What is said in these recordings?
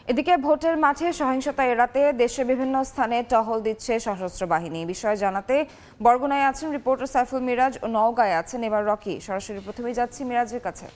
এদিকে ভোটের মাঠে সহিংসতা এড়াতে দেশের বিভিন্ন স্থানে টহল দিচ্ছে সশস্ত্র বাহিনী। বিষয়ে জানাতে বরগুনায় আছেন রিপোর্টার সাইফুল মিরাজ ও নওগাঁয় আছেন এবার রকি। সরাসরি প্রথমেই যাচ্ছি মিরাজের কাছে।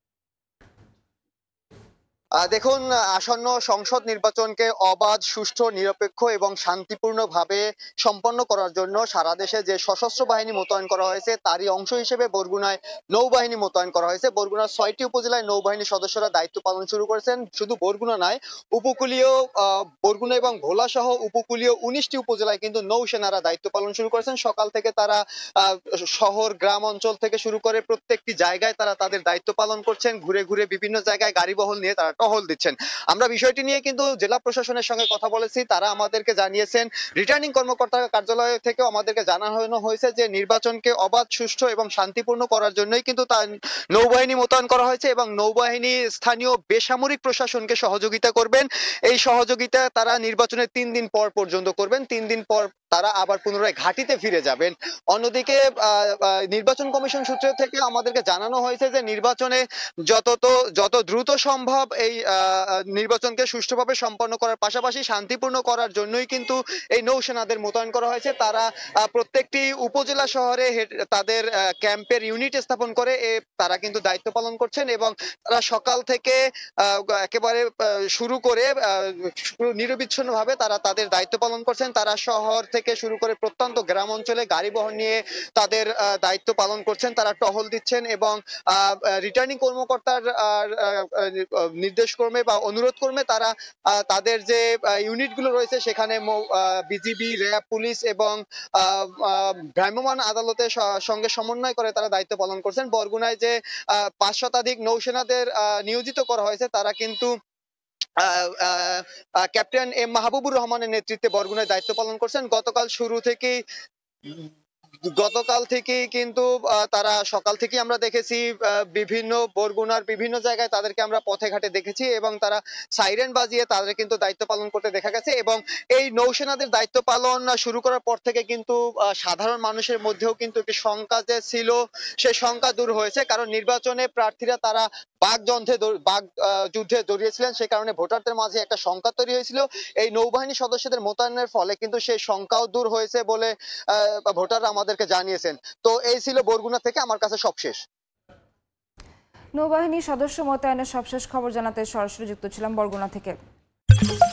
দেখুন, আসন্ন সংসদ নির্বাচনকে অবাধ, সুষ্ঠু, নিরপেক্ষ এবং শান্তিপূর্ণভাবে সম্পন্ন করার জন্য সারা দেশে যে সশস্ত্র বাহিনী মোতায়েন করা হয়েছে তারই অংশ হিসেবে বরগুনায় নৌবাহিনী মোতায়েন করা হয়েছে। বরগুনার ৬টি উপজেলায় নৌবাহিনীর সদস্যরা দায়িত্ব পালন শুরু করেছেন। শুধু বরগুনা নয়, উপকূলীয় বরগুনা এবং ভোলা সহ উপকূলীয় ১৯টি উপজেলায় কিন্তু নৌসেনারা দায়িত্ব পালন শুরু করেছেন। সকাল থেকে তারা শহর, গ্রাম অঞ্চল থেকে শুরু করে প্রত্যেকটি জায়গায় তারা তাদের দায়িত্ব পালন করছেন। ঘুরে ঘুরে বিভিন্ন জায়গায় গাড়ি বহল নিয়ে তারা টহল দিচ্ছেন। আমরা বিষয়টি নিয়ে কিন্তু জেলা প্রশাসনের সঙ্গে কথা বলেছি। তারা আমাদেরকে জানিয়েছেন, রিটার্নিং কর্মকর্তার কার্যালয় থেকেও আমাদেরকে জানানো হয়েছে যে নির্বাচনকে অবাধ, সুষ্ঠু এবং শান্তিপূর্ণ করার জন্যই কিন্তু তার নৌবাহিনী মোতায়েন করা হয়েছে এবং নৌবাহিনী স্থানীয় বেসামরিক প্রশাসনকে সহযোগিতা করবেন। এই সহযোগিতা তারা নির্বাচনের ৩ দিন পর পর্যন্ত করবেন। ৩ দিন পর তারা আবার পুনরায় ঘাঁটিতে ফিরে যাবেন। অন্যদিকে নির্বাচন কমিশন সূত্র থেকে আমাদেরকে জানানো হয়েছে যে নির্বাচনে যত দ্রুত সম্ভব এই নির্বাচনকে সুষ্ঠুভাবে সম্পন্ন করার পাশাপাশি শান্তিপূর্ণ করার জন্যই কিন্তু এই নৌসেনাদের মোতায়েন করা হয়েছে। তারা প্রত্যেকটি উপজেলা শহরে তাদের ক্যাম্পের ইউনিট স্থাপন করে তারা কিন্তু দায়িত্ব পালন করছেন এবং তারা সকাল থেকে একেবারে শুরু করে নিরবিচ্ছিন্নভাবে তারা তাদের দায়িত্ব পালন করছেন। তারা শহর থেকে শুরু করে প্রত্যন্ত গ্রাম অঞ্চলে গাড়ি বহর নিয়ে তাদের দায়িত্ব পালন করছেন। তারা টহল দিচ্ছেন এবং রিটার্নিং কর্মকর্তার নির্দেশ ক্রমে বা অনুরোধ ক্রমে তারা তাদের যে ইউনিটগুলো রয়েছে সেখানে বিজিবি, র্যাব, পুলিশ এবং ভ্রাম্যমাণ আদালতের সঙ্গে সমন্বয় করে তারা দায়িত্ব পালন করছেন। বরগুনায় যে ৫ শতাধিক নৌসেনাদের নিয়োজিত করা হয়েছে তারা কিন্তু ক্যাপ্টেন এম মাহবুবুর রহমানের নেতৃত্বে বরগুনায় দায়িত্ব পালন করছেন। গতকাল থেকেই কিন্তু তারা সকাল থেকে আমরা দেখেছি বিভিন্ন বরগুনার বিভিন্ন জায়গায় তাদেরকে আমরা পথে ঘাটে দেখেছি এবং তারা সাইরেন বাজিয়ে তাদের কিন্তু দায়িত্ব পালন করতে দেখা গেছে এবং এই নৌসেনাদের দায়িত্ব পালন শুরু করার পর থেকে কিন্তু সাধারণ মানুষের মধ্যেও কিন্তু একটি শঙ্কা যে ছিল সেই শঙ্কা দূর হয়েছে। কারণ নির্বাচনে প্রার্থীরা তারা যুদ্ধে জড়িয়েছিলেন, সে কারণে ভোটারদের মাঝে একটা শঙ্কা তৈরি হয়েছিল। এই নৌবাহিনী সদস্যদের মোতায়েনের ফলে কিন্তু সেই শঙ্কাও দূর হয়েছে বলে ভোটাররা আমাদেরকে জানিয়েছেন। তো এই ছিল বরগুনা থেকে আমার কাছে সবশেষ। নৌবাহিনী সদস্য মোতায়েনের সবশেষ খবর জানাতে সরাসরি যুক্ত ছিলাম বরগুনা থেকে।